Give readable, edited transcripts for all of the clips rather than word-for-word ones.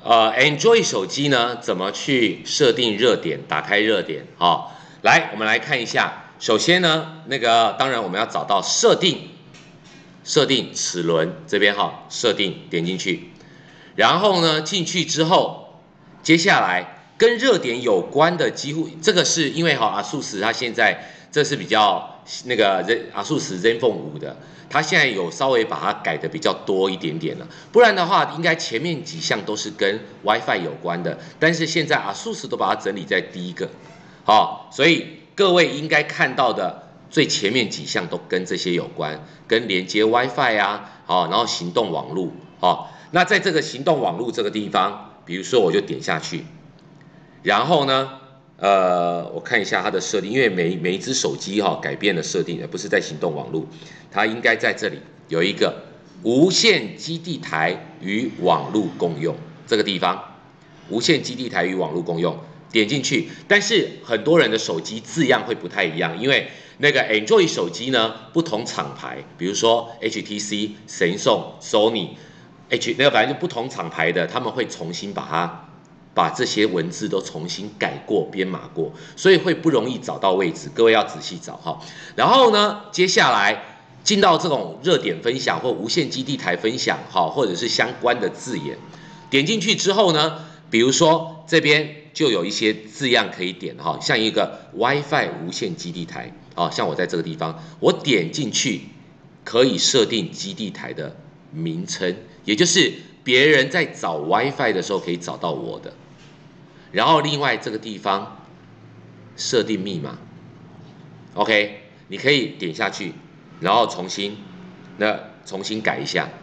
Android 手机呢，怎么去设定热点？打开热点，好，来，我们来看一下。首先呢，当然我们要找到设定齿轮这边哈，设定点进去，然后呢进去之后，接下来跟热点有关的几乎这个是因为ASUS 它现在这是比较ASUS ZenFone 5的。它现在有稍微把它改的比较多一点点了，不然的话，应该前面几项都是跟 WiFi 有关的，但是现在ASUS 都把它整理在第一个，好，所以各位应该看到的最前面几项都跟这些有关，跟连接 WiFi 啊，好，然后行动网络，好，那在这个行动网络这个地方，比如说我就点下去，然后呢？我看一下它的设定，因为每一只手机改变了设定，而不是在行动网络，它应该在这里有一个无线基地台与网络共用这个地方，无线基地台与网络共用，点进去，但是很多人的手机字样会不太一样，因为Android 手机呢不同厂牌，比如说 HTC、Samsung、Sony，反正就不同厂牌的，他们会重新把这些文字都重新改过、编码过，所以会不容易找到位置，各位要仔细找哈。然后呢，接下来进到这种热点分享或无线基地台分享哈，或者是相关的字眼，点进去之后呢，比如说这边就有一些字样可以点哈，像一个 WiFi 无线基地台啊，像我在这个地方，我点进去可以设定基地台的名称，也就是别人在找 WiFi 的时候可以找到我的。然后另外这个地方设定密码 ，OK， 你可以点下去，然后重新改一下，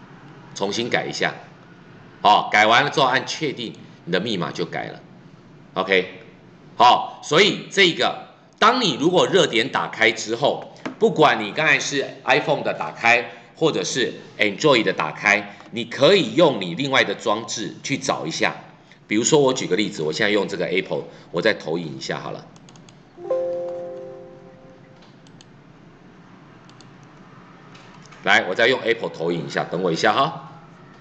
好，改完了之后按确定，你的密码就改了 ，OK， 好，所以这个当你如果热点打开之后，不管你刚才是 iPhone 的打开，或者是 Android 的打开，你可以用你另外的装置去找一下。比如说，我举个例子，我现在用这个 Apple， 我再投影一下好了。来，我再用 Apple 投影一下，等我一下哈。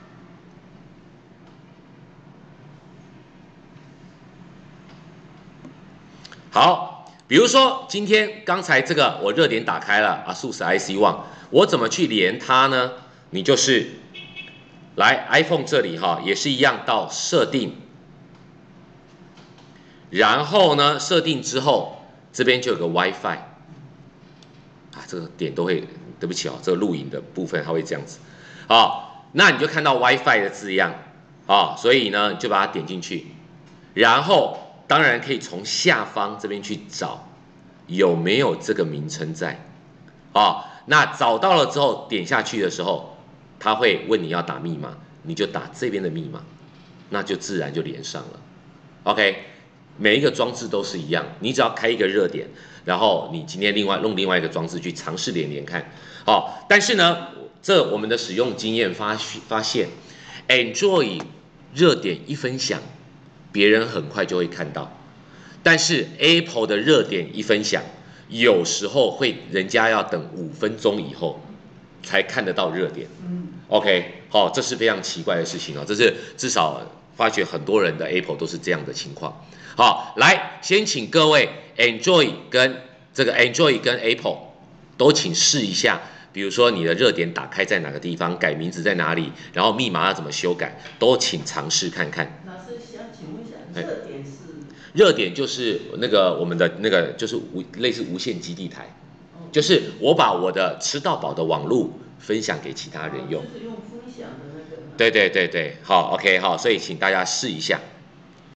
好，比如说今天刚才这个我热点打开了ASUS IC One， 我怎么去连它呢？你就是来 iPhone 这里哈，也是一样到设定。然后呢，设定之后，这边就有个 WiFi， 这个点都会，对不起哦，这个录影的部分它会这样子，那你就看到 WiFi 的字样，所以呢就把它点进去，然后当然可以从下方这边去找有没有这个名称在，那找到了之后点下去的时候，它会问你要打密码，你就打这边的密码，那就自然就连上了 ，OK。每一个装置都是一样，你只要开一个热点，然后你今天用另外一个装置去尝试连看，但是呢，我们的使用经验发现 ，Android 热点一分享，别人很快就会看到，但是 Apple 的热点一分享，有时候人家要等5分钟以后才看得到热点，OK， 这是非常奇怪的事情这是至少发觉很多人的 Apple 都是这样的情况。好，来，先请各位 Android 跟 Apple 都请试一下，比如说你的热点打开在哪个地方，改名字在哪里，然后密码要怎么修改，都请尝试看看。 老师想请问一下， 热点就是我们的就是类似无线基地台，就是我把我的吃到饱的网路分享给其他人用。 就是用分享的那个。 对，好 ，OK， 好，所以请大家试一下。